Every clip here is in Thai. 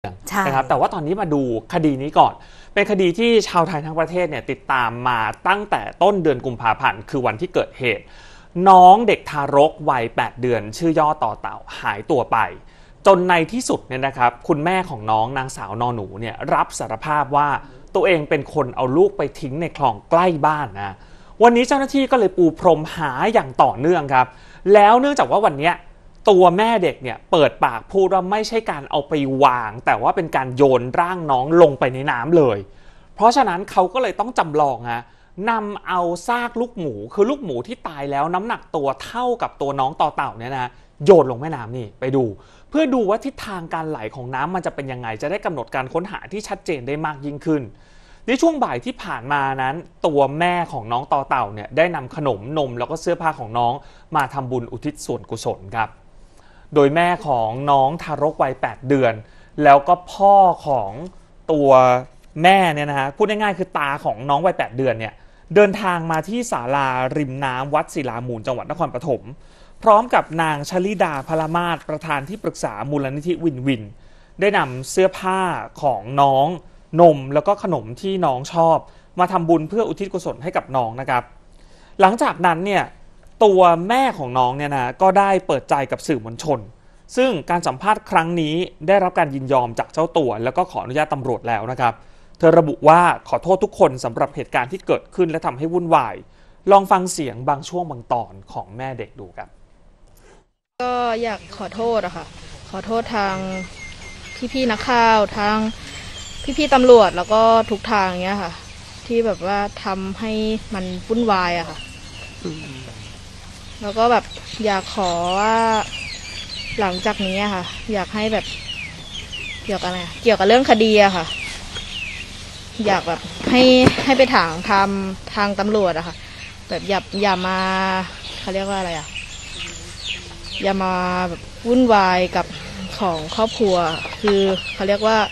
นะครับแต่ว่าตอนนี้มาดูคดีนี้ก่อนเป็นคดีที่ชาวไทยทั้งประเทศเนี่ยติดตามมาตั้งแต่ต้นเดือนกุมภาพันธ์คือวันที่เกิดเหตุน้องเด็กทารกวัย8 เดือนชื่อย่อต่อเต่าหายตัวไปจนในที่สุดเนี่ยนะครับคุณแม่ของน้องนางสาวนอหนูเนี่ยรับสารภาพว่าตัวเองเป็นคนเอาลูกไปทิ้งในคลองใกล้บ้านนะวันนี้เจ้าหน้าที่ก็เลยปูพรมหาอย่างต่อเนื่องครับแล้วเนื่องจากว่าวันนี้ตัวแม่เด็กเนี่ยเปิดปากพูดว่าไม่ใช่การเอาไปวางแต่ว่าเป็นการโยนร่างน้องลงไปในน้ำเลยเพราะฉะนั้นเขาก็เลยต้องจำลองนำเอาซากลูกหมูคือลูกหมูที่ตายแล้วน้ำหนักตัวเท่ากับตัวน้องต่อเต่าเนี่ยนะโยนลงแม่น้ำนี่ไปดูเพื่อดูว่าทิศทางการไหลของน้ำมันจะเป็นยังไงจะได้กำหนดการค้นหาที่ชัดเจนได้มากยิ่งขึ้นในช่วงบ่ายที่ผ่านมานั้นตัวแม่ของน้องต่อเต่าเนี่ยได้นำขนมนมแล้วก็เสื้อผ้าของน้องมาทำบุญอุทิศส่วนกุศลครับโดยแม่ของน้องทารกวัย8 เดือนแล้วก็พ่อของตัวแม่เนี่ยนะฮะพูดง่ายๆคือตาของน้องวัย8 เดือนเนี่ยเดินทางมาที่ศาลาริมน้ำวัดศิลามูลจังหวัดนครปฐมพร้อมกับนางชลิดาพลมาศประธานที่ปรึกษามูลนิธิวินวินได้นำเสื้อผ้าของน้องนมแล้วก็ขนมที่น้องชอบมาทำบุญเพื่ออุทิศกุศลให้กับน้องนะครับหลังจากนั้นเนี่ยตัวแม่ของน้องเนี่ยนะก็ได้เปิดใจกับสื่อมวลชนซึ่งการสัมภาษณ์ครั้งนี้ได้รับการยินยอมจากเจ้าตัวแล้วก็ขออนุญาตตำรวจแล้วนะครับเธอระบุว่าขอโทษทุกคนสำหรับเหตุการณ์ที่เกิดขึ้นและทำให้วุ่นวายลองฟังเสียงบางช่วงบางตอนของแม่เด็กดูครับก็อยากขอโทษอะค่ะขอโทษทางพี่ๆนักข่าวทางพี่ๆตำรวจแล้วก็ทุกทางเนี้ยค่ะที่แบบว่าทำให้มันวุ่นวายอะค่ะแล้วก็แบบอยากขอว่าหลังจากนี้อะค่ะอยากให้แบบเกี่ยวกับเรื่องคดีอะค่ะอยากแบบให้ไปทางตำรวจอะค่ะแบบอย่ามาเขาเรียกว่าอะไรอะอย่ามาแบบวุ่นวายกับของครอบครัวคือเขาเรียกว่า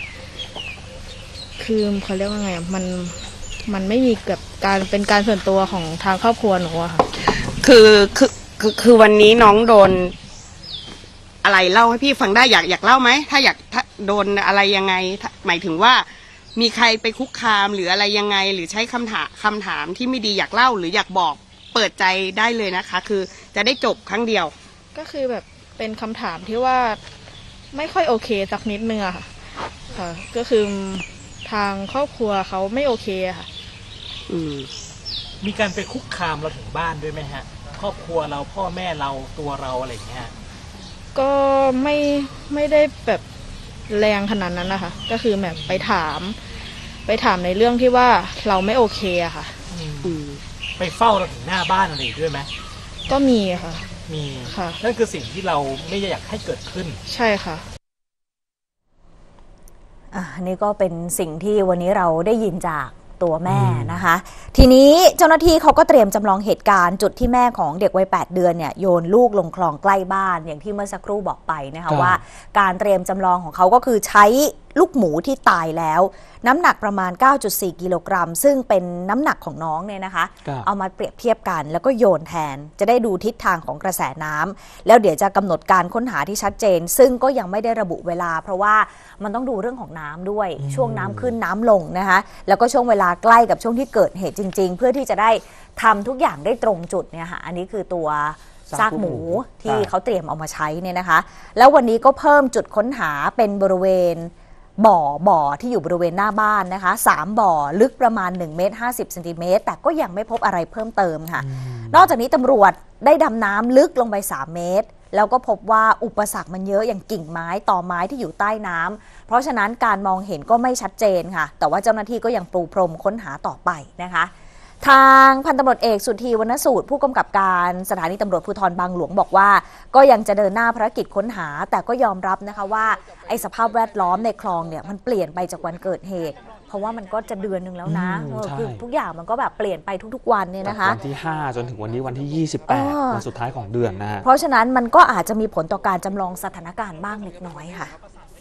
ไงมันไม่มีกับการเป็นการส่วนตัวของทางครอบครัวหนูอะค่ะคือวันนี้น้องโดนอะไรเล่าให้พี่ฟังได้อยากเล่าไหมถ้าโดนอะไรยังไงหมายถึงว่ามีใครไปคุกคามหรืออะไรยังไงหรือใช้คำถามที่ไม่ดีอยากเล่าหรืออยากบอกเปิดใจได้เลยนะคะคือจะได้จบครั้งเดียวก็คือแบบเป็นคำถามที่ว่าไม่ค่อยโอเคสักนิดนึงอะค่ะก็คือทางครอบครัวเขาไม่โอเคอะค่ะมีการไปคุกคามเราถึงบ้านด้วยไหมฮะครอบครัวเราพ่อแม่เราตัวเราอะไรอย่างเงี้ยก็ไม่ได้แบบแรงขนาดนั้นนะคะก็คือแบบไปถามในเรื่องที่ว่าเราไม่โอเคอะค่ะไปเฝ้าเราถึงหน้าบ้านอะไรด้วยไหมก็มีค่ะมีค่ะนั่นคือสิ่งที่เราไม่อยากให้เกิดขึ้นใช่ค่ะอันนี้ก็เป็นสิ่งที่วันนี้เราได้ยินจากตัวแม่นะคะทีนี้เจ้าหน้าที่เขาก็เตรียมจำลองเหตุการณ์จุดที่แม่ของเด็กวัย8 เดือนเนี่ยโยนลูกลงคลองใกล้บ้านอย่างที่เมื่อสักครู่บอกไปนะคะว่าการเตรียมจำลองของเขาก็คือใช้ลูกหมูที่ตายแล้วน้ำหนักประมาณ 9.4 กิโลกรัมซึ่งเป็นน้ำหนักของน้องเนี่ยนะคะเอามาเปรียบเทียบกันแล้วก็โยนแทนจะได้ดูทิศทางของกระแสน้ำแล้วเดี๋ยวจะกำหนดการค้นหาที่ชัดเจนซึ่งก็ยังไม่ได้ระบุเวลาเพราะว่ามันต้องดูเรื่องของน้ำด้วยช่วงน้ำขึ้นน้ำลงนะคะแล้วก็ช่วงเวลาใกล้กับช่วงที่เกิดเหตุจริงๆเพื่อที่จะได้ทำทุกอย่างได้ตรงจุดเนี่ยค่ะอันนี้คือตัวซากหมูที่เขาเตรียมเอามาใช้เนี่ยนะคะแล้ววันนี้ก็เพิ่มจุดค้นหาเป็นบริเวณบ่อที่อยู่บริเวณหน้าบ้านนะคะ3 บ่อลึกประมาณ1 เมตร 50 เซนติเมตรแต่ก็ยังไม่พบอะไรเพิ่มเติมค่ะนอกจากนี้ตำรวจได้ดำน้ำลึกลงไป3 เมตรแล้วก็พบว่าอุปสรรคมันเยอะอย่างกิ่งไม้ตอไม้ที่อยู่ใต้น้ำเพราะฉะนั้นการมองเห็นก็ไม่ชัดเจนค่ะแต่ว่าเจ้าหน้าที่ก็ยังปูพรมค้นหาต่อไปนะคะทางพันตำรวจเอกสุธีวรรณสูตรผู้กำกับการสถานีตำรวจภูธรบางหลวงบอกว่าก็ยังจะเดินหน้าภารกิจค้นหาแต่ก็ยอมรับนะคะว่าไอ้สภาพแวดล้อมในคลองเนี่ยมันเปลี่ยนไปจากวันเกิดเหตุเพราะว่ามันก็จะเดือนนึงแล้วนะคือทุกอย่างมันก็แบบเปลี่ยนไปทุกๆวันเนี่ยนะคะวันที่5จนถึงวันนี้วันที่28วันสุดท้ายของเดือนนะเพราะฉะนั้นมันก็อาจจะมีผลต่อการจำลองสถานการณ์บ้างเล็กน้อยค่ะ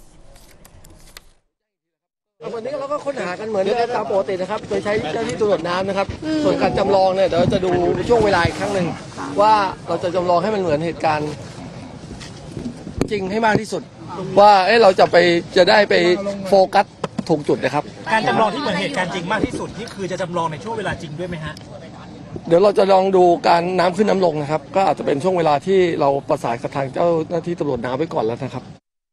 วันนี้เราก็ค้นหากันเหมือนตามปกตินะครับโดยใช้เจ้าหน้าที่ตำรวจน้ำนะครับส่วนการจำลองเนี่ยเดี๋ยวจะดูช่วงเวลาอีกครั้งหนึ่งว่าเราจะจำลองให้มันเหมือนเหตุการณ์จริงให้มากที่สุดว่าเราจะได้ไปโฟกัสถูกจุดนะครับการจำลองที่เหมือนเหตุการณ์จริงมากที่สุดนี่คือจะจำลองในช่วงเวลาจริงด้วยไหมฮะเดี๋ยวเราจะลองดูการน้ำขึ้นน้ำลงนะครับก็อาจจะเป็นช่วงเวลาที่เราประสานกับทางเจ้าหน้าที่ตำรวจน้ำไว้ก่อนแล้วนะครับ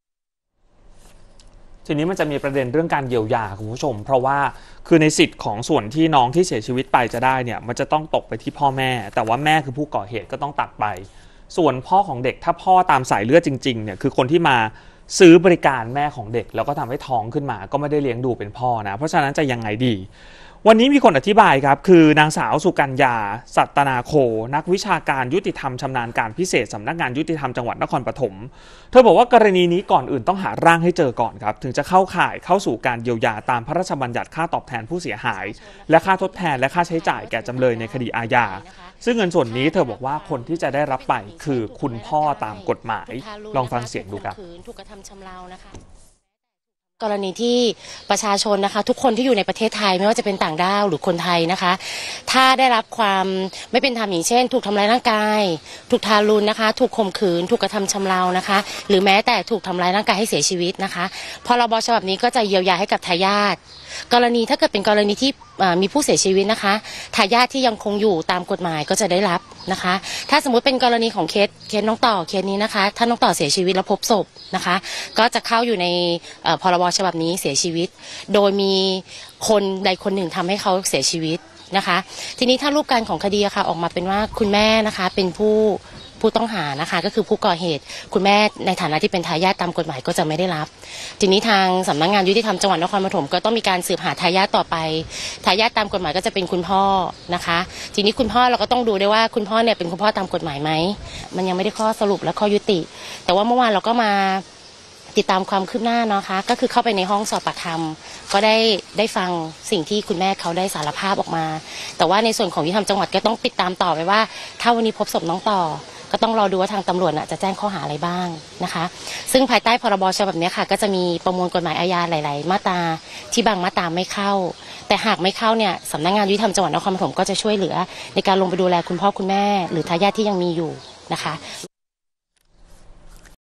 ทีนี้มันจะมีประเด็นเรื่องการเยียวยาคุณผู้ชมเพราะว่าคือในสิทธิ์ของส่วนที่น้องที่เสียชีวิตไปจะได้เนี่ยมันจะต้องตกไปที่พ่อแม่แต่ว่าแม่คือผู้ก่อเหตุก็ต้องตัดไปส่วนพ่อของเด็กถ้าพ่อตามสายเลือดจริงๆเนี่ยคือคนที่มาซื้อบริการแม่ของเด็กแล้วก็ทำให้ท้องขึ้นมาก็ไม่ได้เลี้ยงดูเป็นพ่อนะเพราะฉะนั้นจะยังไงดีวันนี้มีคนอธิบายครับคือนางสาวสุกัญญาสัตนาโคนักวิชาการยุติธรรมชำนาญการพิเศษสำนักงานยุติธรรมจังหวัดนครปฐมเธอบอกว่ากรณีนี้ก่อนอื่นต้องหาร่างให้เจอก่อนครับถึงจะเข้าข่ายเข้าสู่การเยียวยาตามพระราชบัญญัติค่าตอบแทนผู้เสียหายและค่าทดแทนและค่าใช้จ่ายแก่จำเลยในคดีอาญาซึ่งเงินส่วนนี้เธอบอกว่าคนที่จะได้รับไปคือคุณพ่อตามกฎหมายลองฟังเสียงดูครับถูกกระทำชำเรานะคะกรณีที่ประชาชนนะคะทุกคนที่อยู่ในประเทศไทยไม่ว่าจะเป็นต่างด้าวหรือคนไทยนะคะถ้าได้รับความไม่เป็นธรรมอย่างเช่นถูกทำร้ายร่างกายถูกทารุณนะคะถูกข่มขืนถูกกระทำชำเรานะคะหรือแม้แต่ถูกทำร้ายร่างกายให้เสียชีวิตนะคะพรบฉบับนี้ก็จะเยียวยาให้กับทายาทกรณีถ้าเกิดเป็นกรณีที่มีผู้เสียชีวิตนะคะทายาทที่ยังคงอยู่ตามกฎหมายก็จะได้รับนะคะถ้าสมมุติเป็นกรณีของเคสน้องต่อเคสนี้นะคะถ้าน้องต่อเสียชีวิตแล้วพบศพนะคะก็จะเข้าอยู่ในพรบฉบับนี้เสียชีวิตโดยมีคนใดคนหนึ่งทำให้เขาเสียชีวิตนะคะทีนี้ถ้ารูปการของคดีค่ะออกมาเป็นว่าคุณแม่นะคะเป็นผู้ต้องหานะคะก็คือผู้ก่อเหตุคุณแม่ในฐานะที่เป็นทายาทตามกฎหมายก็จะไม่ได้รับทีนี้ทางสำนักงานยุติธรรมจังหวัดนครปฐมก็ต้องมีการสืบหาทายาทต่อไปทายาทตามกฎหมายก็จะเป็นคุณพ่อนะคะทีนี้คุณพ่อเราก็ต้องดูด้วยว่าคุณพ่อเนี่ยเป็นคุณพ่อตามกฎหมายไหมมันยังไม่ได้ข้อสรุปและข้อยุติแต่ว่าเมื่อวานเราก็มาติดตามความคืบหน้านะคะก็คือเข้าไปในห้องสอบปากคำก็ได้ฟังสิ่งที่คุณแม่เขาได้สารภาพออกมาแต่ว่าในส่วนของยุติธรรมจังหวัดก็ต้องติดตามต่อไปว่าถ้าวันนี้พบศพน้องต่อก็ต้องรอดูว่าทางตำรวจจะแจ้งข้อหาอะไรบ้างนะคะซึ่งภายใต้พรบฉบับนี้ค่ะก็จะมีประมวลกฎหมายอาญาหลายๆมาตราที่บางมาตราไม่เข้าแต่หากไม่เข้าเนี่ยสำนักงานยุติธรรมจังหวัดนครปฐมก็จะช่วยเหลือในการลงไปดูแลคุณพ่อคุณแม่หรือทายาทที่ยังมีอยู่นะคะ